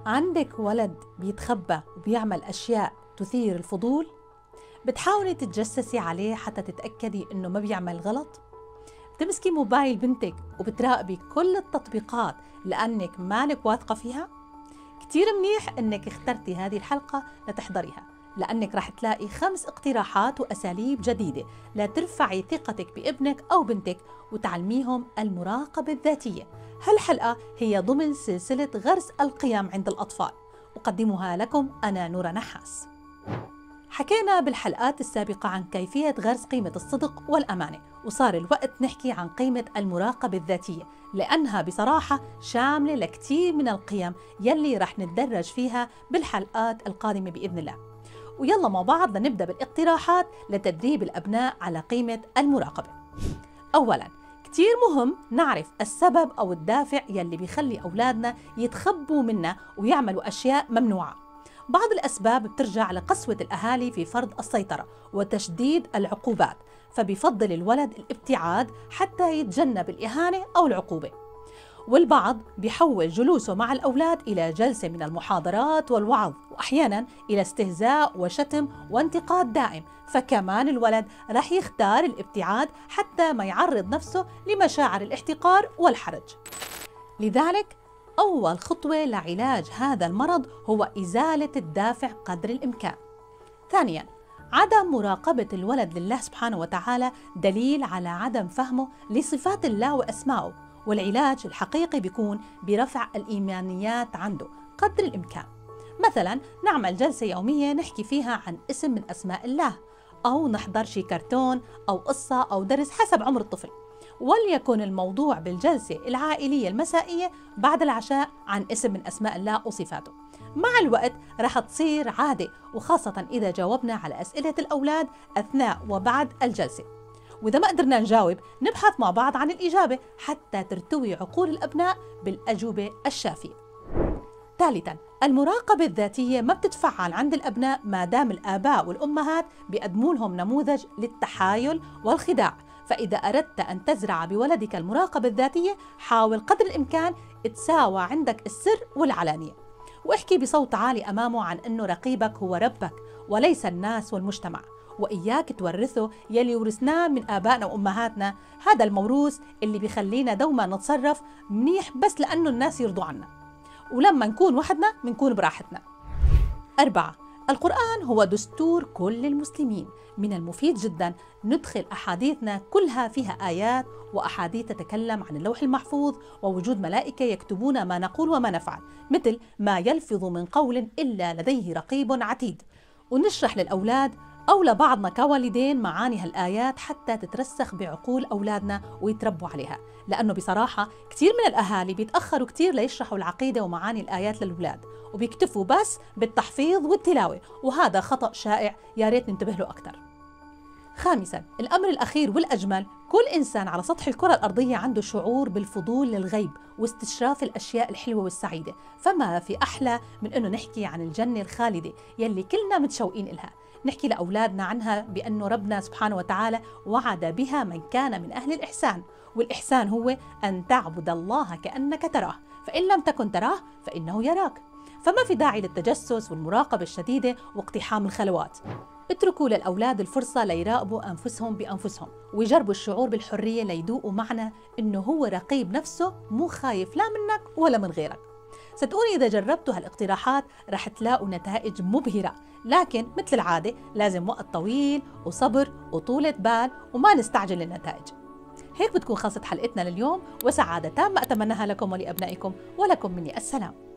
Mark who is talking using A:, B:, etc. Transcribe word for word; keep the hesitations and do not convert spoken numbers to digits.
A: عندك ولد بيتخبى وبيعمل أشياء تثير الفضول؟ بتحاولي تتجسسي عليه حتى تتأكدي إنه ما بيعمل غلط؟ بتمسكي موبايل بنتك وبتراقبي كل التطبيقات لأنك مالك واثقة فيها؟ كتير منيح إنك اخترتي هذه الحلقة لتحضريها، لأنك رح تلاقي خمس اقتراحات وأساليب جديدة لترفعي ثقتك بابنك أو بنتك وتعلميهم المراقبة الذاتية. هالحلقة هي ضمن سلسلة غرس القيم عند الأطفال، أقدمها لكم أنا نورة نحاس. حكينا بالحلقات السابقة عن كيفية غرس قيمة الصدق والأمانة، وصار الوقت نحكي عن قيمة المراقبة الذاتية، لأنها بصراحة شاملة لكتير من القيم يلي رح نتدرج فيها بالحلقات القادمة بإذن الله. ويلا مع بعض لنبدأ بالاقتراحات لتدريب الأبناء على قيمة المراقبة. أولاً، كتير مهم نعرف السبب أو الدافع يلي بيخلي أولادنا يتخبوا منا ويعملوا أشياء ممنوعة. بعض الأسباب بترجع لقسوة الأهالي في فرض السيطرة وتشديد العقوبات، فبيفضل الولد الابتعاد حتى يتجنب الإهانة أو العقوبة. والبعض بيحول جلوسه مع الأولاد إلى جلسة من المحاضرات والوعظ، وأحياناً إلى استهزاء وشتم وانتقاد دائم، فكمان الولد رح يختار الابتعاد حتى ما يعرض نفسه لمشاعر الاحتقار والحرج. لذلك أول خطوة لعلاج هذا المرض هو إزالة الدافع قدر الإمكان. ثانياً، عدم مراقبة الولد لله سبحانه وتعالى دليل على عدم فهمه لصفات الله وأسمائه، والعلاج الحقيقي بيكون برفع الإيمانيات عنده قدر الإمكان. مثلاً نعمل جلسة يومية نحكي فيها عن اسم من أسماء الله، أو نحضر شي كرتون أو قصة أو درس حسب عمر الطفل، وليكن الموضوع بالجلسة العائلية المسائية بعد العشاء عن اسم من أسماء الله وصفاته. مع الوقت رح تصير عادة، وخاصة إذا جاوبنا على أسئلة الأولاد أثناء وبعد الجلسة. وإذا ما قدرنا نجاوب نبحث مع بعض عن الإجابة حتى ترتوي عقول الأبناء بالأجوبة الشافية. ثالثاً، المراقبة الذاتية ما بتتفعل عند الأبناء ما دام الآباء والأمهات بيقدموا لهم نموذج للتحايل والخداع. فإذا أردت أن تزرع بولدك المراقبة الذاتية، حاول قدر الإمكان تساوى عندك السر والعلانية، واحكي بصوت عالي أمامه عن أنه رقيبك هو ربك وليس الناس والمجتمع، وإياك تورثه يلي ورثناه من آبائنا وأمهاتنا، هذا الموروث اللي بيخلينا دوما نتصرف منيح بس لأنه الناس يرضوا عنا، ولما نكون وحدنا بنكون براحتنا. أربعة، القرآن هو دستور كل المسلمين. من المفيد جدا ندخل أحاديثنا كلها فيها آيات وأحاديث تتكلم عن اللوح المحفوظ ووجود ملائكة يكتبون ما نقول وما نفعل، مثل ما يلفظ من قول إلا لديه رقيب عتيد. ونشرح للأولاد أو لبعضنا كوالدين معاني هالآيات حتى تترسخ بعقول أولادنا ويتربوا عليها، لأنه بصراحة كتير من الأهالي بيتأخروا كتير ليشرحوا العقيدة ومعاني الآيات للأولاد، وبيكتفوا بس بالتحفيظ والتلاوة، وهذا خطأ شائع يا ريت ننتبه له أكثر. خامساً، الأمر الأخير والأجمل، كل إنسان على سطح الكرة الأرضية عنده شعور بالفضول للغيب واستشراف الأشياء الحلوة والسعيدة، فما في أحلى من أنه نحكي عن الجنة الخالدة يلي كلنا متشوقين إلها، نحكي لأولادنا عنها بأنه ربنا سبحانه وتعالى وعد بها من كان من أهل الإحسان، والإحسان هو أن تعبد الله كأنك تراه، فإن لم تكن تراه فإنه يراك. فما في داعي للتجسس والمراقبة الشديدة واقتحام الخلوات. اتركوا للأولاد الفرصة ليراقبوا أنفسهم بأنفسهم ويجربوا الشعور بالحرية ليذوقوا معنى إنه هو رقيب نفسه، مو خايف لا منك ولا من غيرك. صدقوني إذا جربتوا هالاقتراحات رح تلاقوا نتائج مبهرة، لكن مثل العادة لازم وقت طويل وصبر وطولة بال وما نستعجل النتائج. هيك بتكون خلصت حلقتنا لليوم، وسعادة تامة أتمناها لكم ولأبنائكم، ولكم مني السلام.